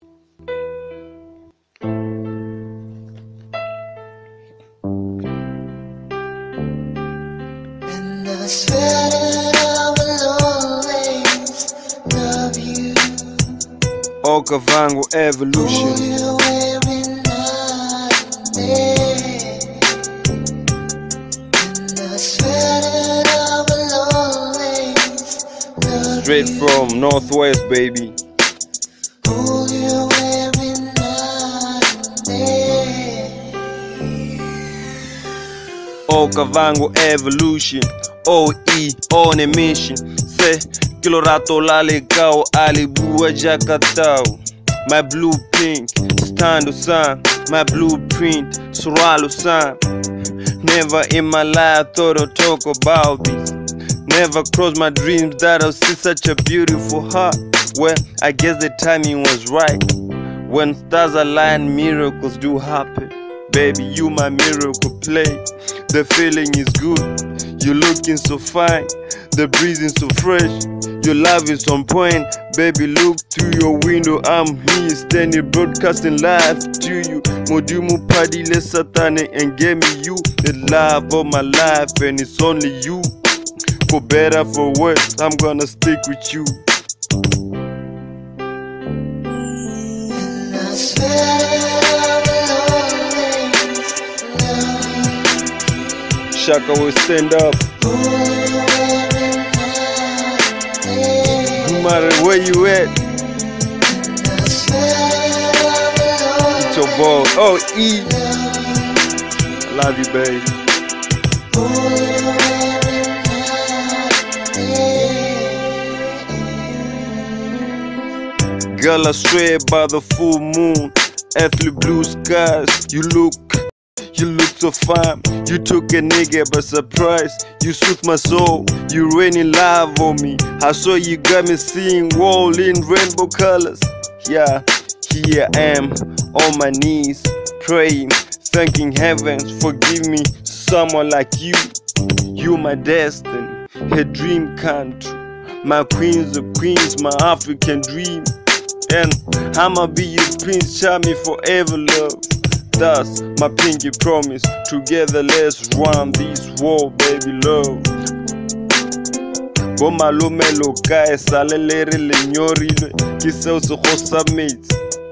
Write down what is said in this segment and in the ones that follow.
And I swear that I will always love you. Okavango Evolution. Hold you every night and day. And I swear that I will always love Straight you. from Northwest, baby. Hold you every night and day. Okavango Evolution. OE on a mission. Say kilo rato la legao alibua jakatao. My blueprint stand sign. My blueprint suralo sign. Never in my life thought I'd talk about this. Never crossed my dreams that I'll see such a beautiful heart. Well, I guess the timing was right. When stars align, miracles do happen. Baby, you my miracle play. The feeling is good. You looking so fine. The breezing so fresh. Your love is on point. Baby, look through your window. I'm here standing broadcasting live to you. Modumu padile satane and gave me you. The love of my life, and it's only you. For better, for worse, I'm gonna stick with you. And I swear that I will always love you. Shaka will stand up. Hold you every night and day. No matter where you at, And I swear that I will it's your ball. Oh, E. love you. I love you, babe. Hold you every night and day. Girl, I swear by the full moon, earthly blue skies. You look so fine. You took a nigga by surprise. You soothed my soul. You rain in love on me. I saw you got me seeing world in rainbow colors. Yeah, here I am on my knees, praying, thanking heavens. Forgive me, someone like you. You my destiny, a dream come true. My queens of queens, my African dream. And I'ma be your prince, charming forever, love. That's my pinky promise. Together let's run this war, baby love. Bo malume lo kae sale lere le nyorilwe ki seo se go submit.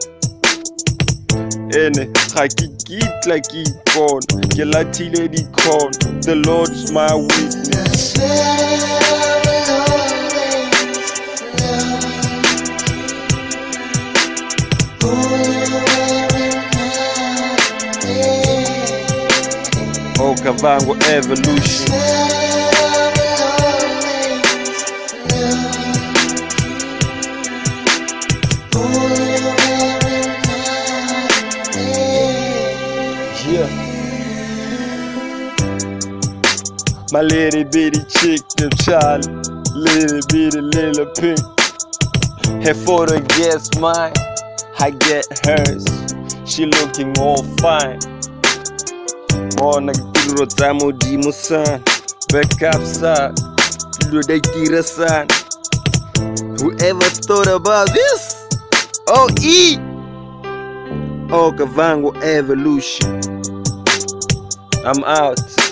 Ene ga ke kitla ke ipona ke lathile di khona. The Lord is my witness. I swear that I will always love you. Hold you every night and day. Okavango Evolution. Yeah. My little bitty chick, them child, little bitty little pink. Her photo gets mine, I get hers. She looking all fine. Mona kiro tamo di musan, back up side, do they kira san. Whoever thought about this? OE Okavango Evolution. I'm out.